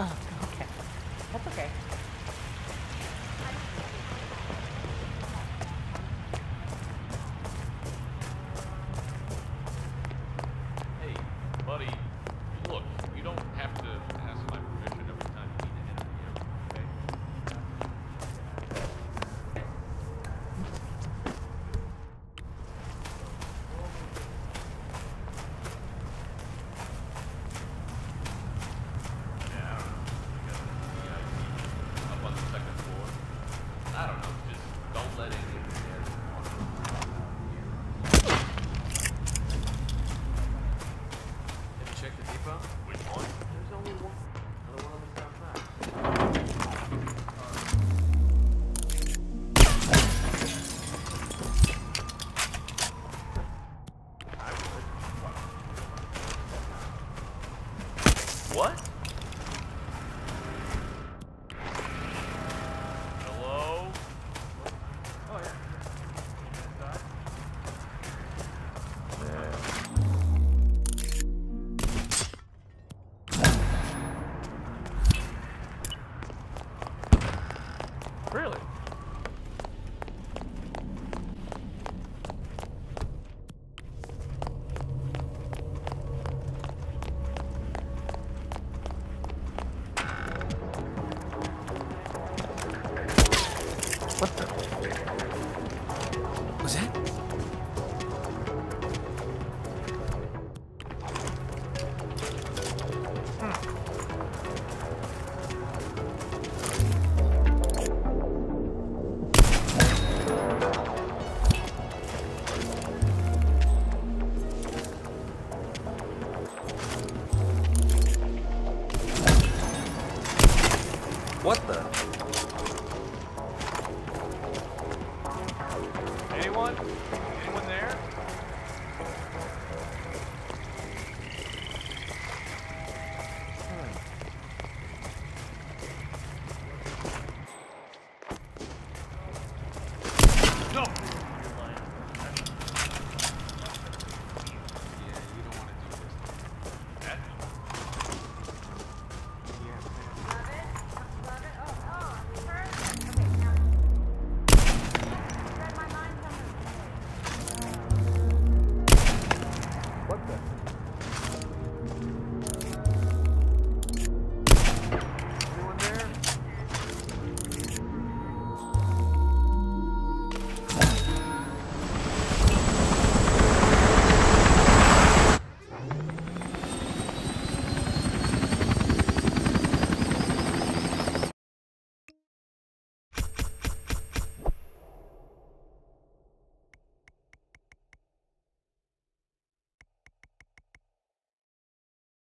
Oh, okay. That's okay. Hey, buddy, look, you don't have to ask my permission every time you need to interview, okay? Yeah, I don't know. You got the VIP up on the second floor. I don't know, just don't let anyone there. Have you checked the depot? Which one? There's only one. Another one on the south side. I would. What? Hello? Oh, yeah. Inside? Really? What the? Was that? What the? Anyone? Anyone there? No!